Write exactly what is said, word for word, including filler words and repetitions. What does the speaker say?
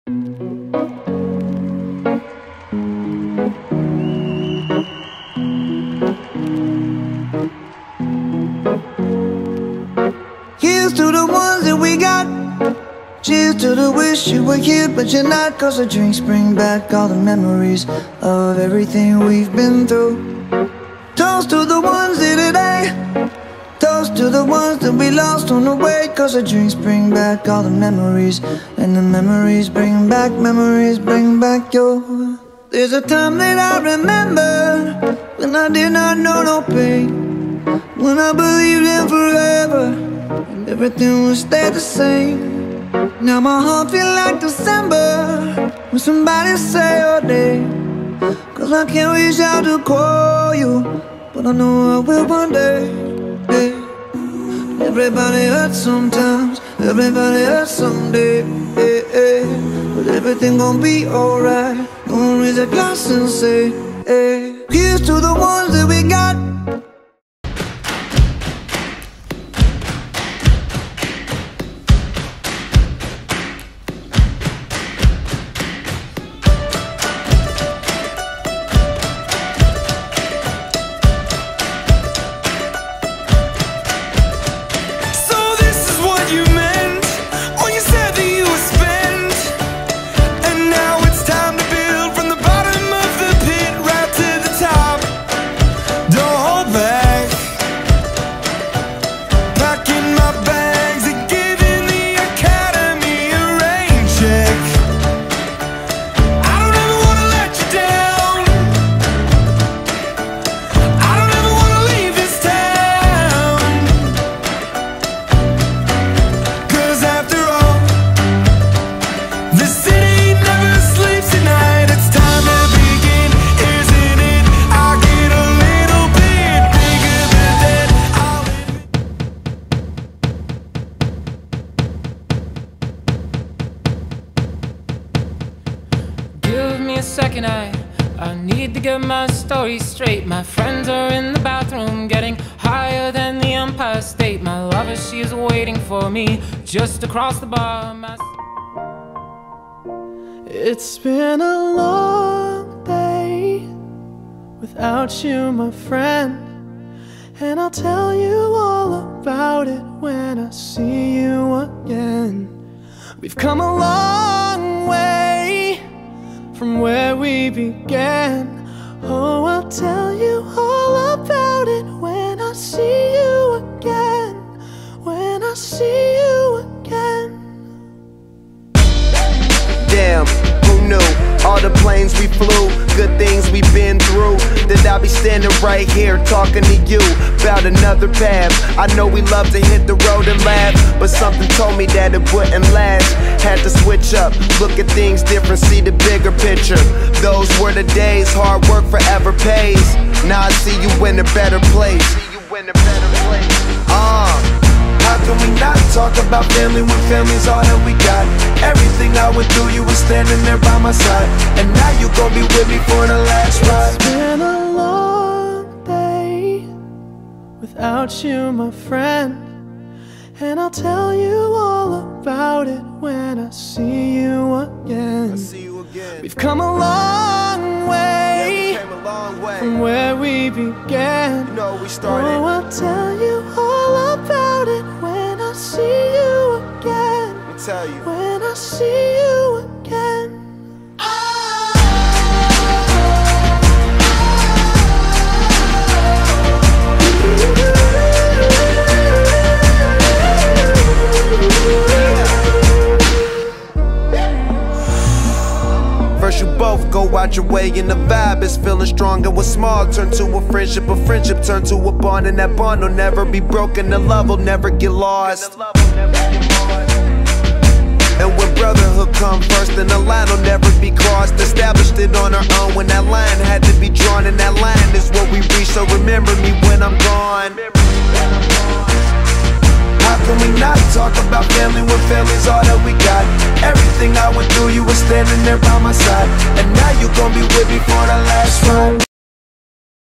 Here's to the ones that we got. Cheers to the wish you were here but you're not. Cause the drinks bring back all the memories of everything we've been through. Toast to the ones here today. Toast to the ones that we lost on the way. Cause the drinks bring back all the memories, and the memories bring back, memories bring back your. There's a time that I remember when I did not know no pain, when I believed in forever and everything would stay the same. Now my heart feel like December when somebody say your name. Cause I can't reach out to call you, but I know I will one day. Hey. Everybody hurts sometimes, everybody hurts someday. Hey, hey. But everything gon' be alright. Gonna raise a glass and say, hey. Here's to the ones that we got. Second, I, I need to get my story straight. My friends are in the bathroom getting higher than the Empire State. My lover, she is waiting for me just across the bar. My... It's been a long day without you, my friend, and I'll tell you all about it when I see you again. We've come a long way from where we began. Oh, I'll tell you all about it when I see you again. When I see you again. Damn, who knew? All the planes we flew, good things we've been through, that I'll be standing right here talking to you about another path. I know we love to hit the road and laugh, but something told me that it wouldn't last. Had to switch up, look at things different, see the bigger picture. Those were the days, hard work forever pays. Now I see you in a better place. See you in a better place. Uh, how can we not talk about family when family's all that we got? Everything I went through, you were standing there by my side, and now you gon' be with me for the last ride. It's been a long day without you, my friend, and I'll tell you all about it when I see you again. I see you again. We've come a long way, yeah, we came a long way from where we began. You know we started. Oh, I'll tell you all about it when I see you again. Let me tell you. When I see you again. First you both go out your way and the vibe is feeling strong, and what's small turn to a friendship, a friendship turn to a bond, and that bond will never be broken, the love will never get lost. And when brotherhood come first, then the line will never be crossed. Established it on our own when that line had to be drawn, and that line is what we reach, so remember me when I'm gone. How can we not talk about family when family's all that we got? Everything I went through, you were standing there by my side, and now you gon' be with me for the last ride.